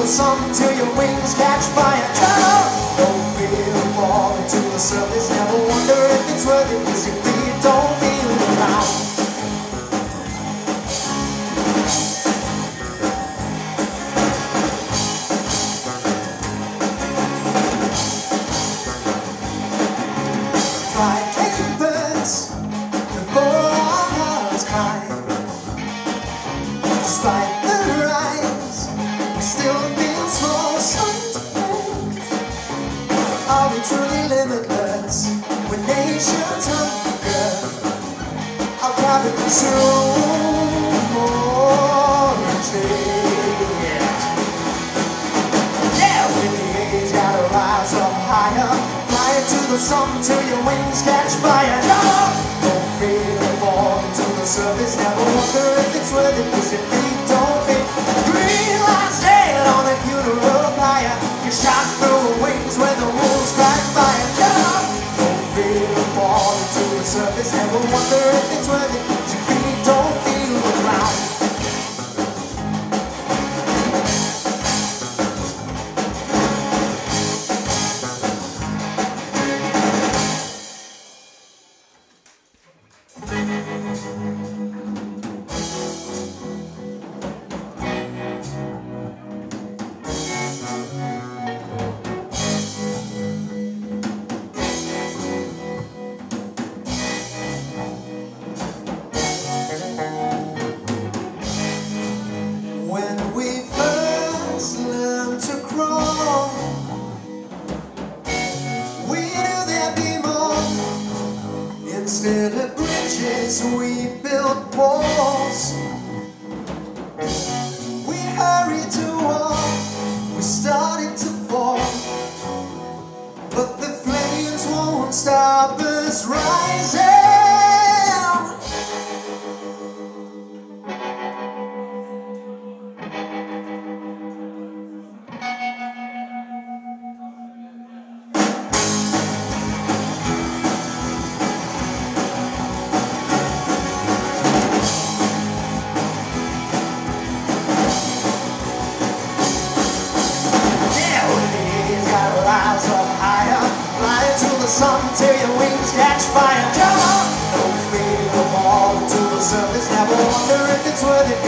sun till your wings catch fire. Come on! Don't fear falling to the surface. Never wonder if it's worth it, 'cause your feet don't feel the ground. Fly catching birds before our hearts climb. Despite the rise, we still feel small sometimes. Are we truly limitless when nations hunger? Our gravity soon more change. Yeah, with the age gotta rise up higher. Fly to the sun till your wings catch fire. Come on! Don't fear falling to the surface. Never wonder if it's worth it, 'cause your feet don't fit. Green lights dead on a funeral pyre. You shot through the wings when the wolves crack fire. Come on! Don't fear falling to the surface. Never wonder if it's worth it, 'cause your feet don't feel the ground. When we first learned to crawl, we knew there'd be more. Instead of bridges, we built walls. We hurried to walk, we started to fall, but the flames won't stop us rising. Sun till your wings catch fire. Come on! Don't fear the fall to the surface. Never wonder if it's worth it.